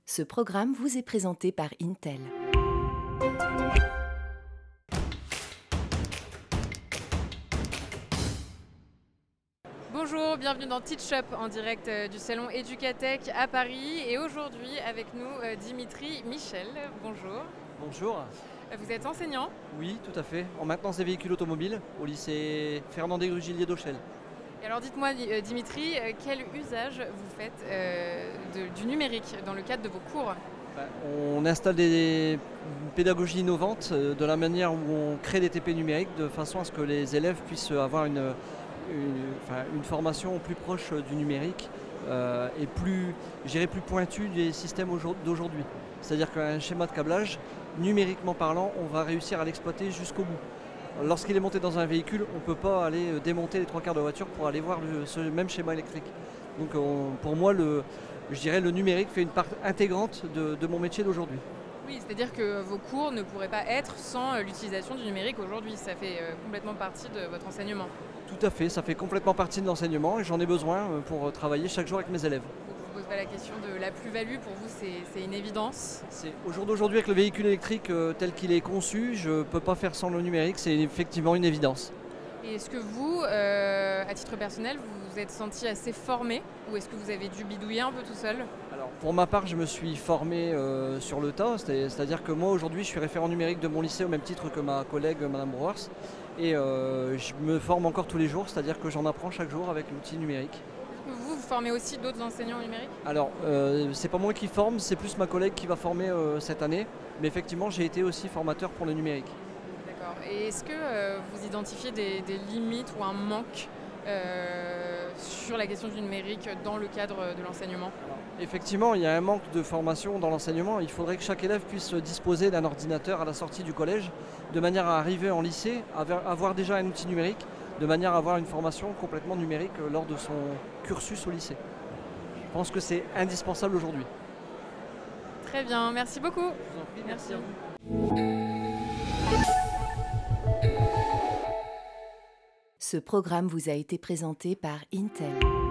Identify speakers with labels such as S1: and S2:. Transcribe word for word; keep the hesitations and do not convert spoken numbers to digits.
S1: Ce programme vous est présenté par Intel.
S2: Bonjour, bienvenue dans Teach Up en direct euh, du salon Educatech à Paris. Et aujourd'hui avec nous euh, Dimitri Michel. Bonjour.
S3: Bonjour.
S2: Euh, Vous êtes enseignant?
S3: Oui, tout à fait. En maintenance des véhicules automobiles au lycée Fernandez-Rugillier d'Auchel.
S2: Et alors dites-moi euh, Dimitri, euh, quel usage vous faites euh, de- du numérique dans le cadre de vos cours?
S3: Ben, On installe des pédagogies innovantes euh, de la manière où on crée des T P numériques de façon à ce que les élèves puissent avoir une, une, enfin, une formation plus proche du numérique euh, et plus, je dirais plus pointue des systèmes aujourd- d'aujourd'hui. C'est-à-dire qu'un schéma de câblage, numériquement parlant, on va réussir à l'exploiter jusqu'au bout. Lorsqu'il est monté dans un véhicule, on ne peut pas aller euh, démonter les trois quarts de voiture pour aller voir le- ce même schéma électrique. Donc on- pour moi, le, je dirais le numérique fait une part intégrante de, de mon métier d'aujourd'hui.
S2: Oui, c'est-à-dire que vos cours ne pourraient pas être sans euh, l'utilisation du numérique aujourd'hui. Ça fait euh, complètement partie de votre enseignement.
S3: Tout à fait, ça fait complètement partie de l'enseignement et j'en ai besoin euh, pour travailler chaque jour avec mes élèves.
S2: Donc, je ne vous pose pas la question de la plus-value. Pour vous, c'est c'est une évidence.
S3: C'est- Au jour d'aujourd'hui, avec le véhicule électrique euh, tel qu'il est conçu, je ne peux pas faire sans le numérique, c'est effectivement une évidence.
S2: Et est-ce que vous, euh, à titre personnel, vous vous êtes senti assez formé ou est-ce que vous avez dû bidouiller un peu tout seul?
S3: Alors, pour ma part, je me suis formé euh, sur le tas, c'est- c'est-à-dire que moi aujourd'hui je suis référent numérique de mon lycée au même titre que ma collègue Madame Brewers et euh, je me forme encore tous les jours, c'est-à-dire que j'en apprends chaque jour avec l'outil numérique.
S2: Est-ce que vous, vous formez aussi d'autres enseignants numériques?
S3: Alors, euh, c'est pas moi qui forme, c'est plus ma collègue qui va former euh, cette année, mais effectivement j'ai été aussi formateur pour le numérique.
S2: D'accord. Et est-ce que euh, vous identifiez des, des limites ou un manque euh, sur la question du numérique dans le cadre de l'enseignement?
S3: Effectivement, il y a un manque de formation dans l'enseignement. Il faudrait que chaque élève puisse disposer d'un ordinateur à la sortie du collège, de manière à arriver en lycée, à avoir déjà un outil numérique, de manière à avoir une formation complètement numérique lors de son cursus au lycée. Je pense que c'est indispensable aujourd'hui.
S2: Très bien, merci beaucoup.
S3: Je vous en prie,
S2: Merci.
S3: à vous.
S1: Ce programme vous a été présenté par Intel.